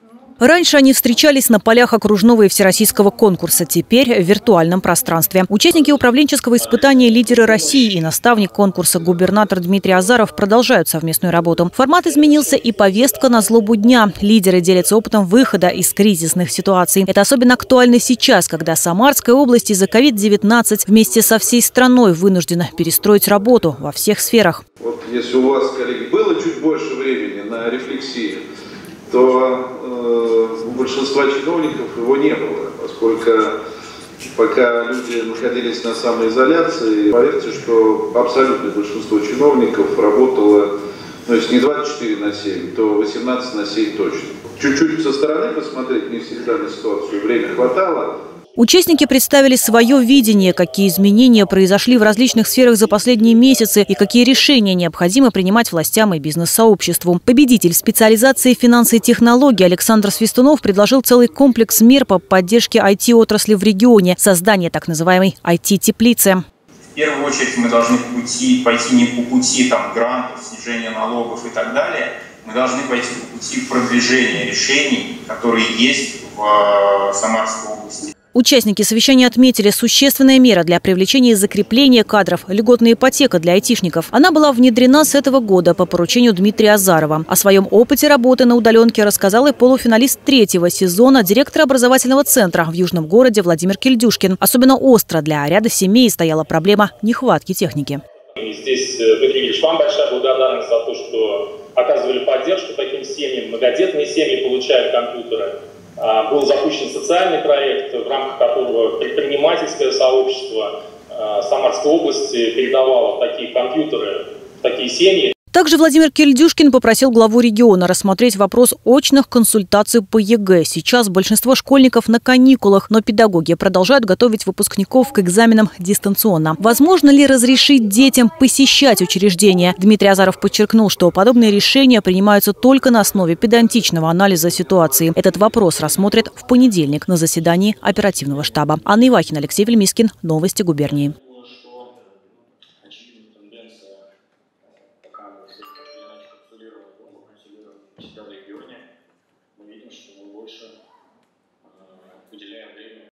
Раньше они встречались на полях окружного и всероссийского конкурса, теперь в виртуальном пространстве. Участники управленческого испытания «Лидеры России» и наставник конкурса губернатор Дмитрий Азаров продолжают совместную работу. Формат изменился и повестка на злобу дня. Лидеры делятся опытом выхода из кризисных ситуаций. Это особенно актуально сейчас, когда Самарская область из-за COVID-19 вместе со всей страной вынуждена перестроить работу во всех сферах. Вот если у вас, коллеги, было чуть больше времени на рефлексию, то у большинства чиновников его не было, поскольку пока люди находились на самоизоляции, поверьте, что абсолютное большинство чиновников работало, если не 24/7, то 18/7 точно. Чуть-чуть со стороны посмотреть не всегда на ситуацию время хватало. Участники представили свое видение, какие изменения произошли в различных сферах за последние месяцы и какие решения необходимо принимать властям и бизнес-сообществу. Победитель специализации финансы и технологии Александр Свистунов предложил целый комплекс мер по поддержке IT-отрасли в регионе, создание так называемой IT-теплицы. В первую очередь мы должны пойти не по пути грантов, снижения налогов и так далее. Мы должны пойти по пути продвижения решений, которые есть в Самарской области. Участники совещания отметили существенная мера для привлечения и закрепления кадров – льготная ипотека для айтишников. Она была внедрена с этого года по поручению Дмитрия Азарова. О своем опыте работы на удаленке рассказал и полуфиналист 3-го сезона, директор образовательного центра в Южном городе Владимир Кильдюшкин. Особенно остро для ряда семей стояла проблема нехватки техники. И здесь, Дмитрий Ильич, вам большая благодарность за то, что оказывали поддержку таким семьям. Многодетные семьи получают компьютеры. Был запущен социальный проект, в рамках которого предпринимательское сообщество Самарской области передавало такие компьютеры в такие семьи. Также Владимир Кильдюшкин попросил главу региона рассмотреть вопрос очных консультаций по ЕГЭ. Сейчас большинство школьников на каникулах, но педагоги продолжают готовить выпускников к экзаменам дистанционно. Возможно ли разрешить детям посещать учреждения? Дмитрий Азаров подчеркнул, что подобные решения принимаются только на основе педантичного анализа ситуации. Этот вопрос рассмотрят в понедельник на заседании оперативного штаба. Анна Ивахина, Алексей Вельмискин. Новости губернии. У себя в регионе, мы видим, что мы больше уделяем время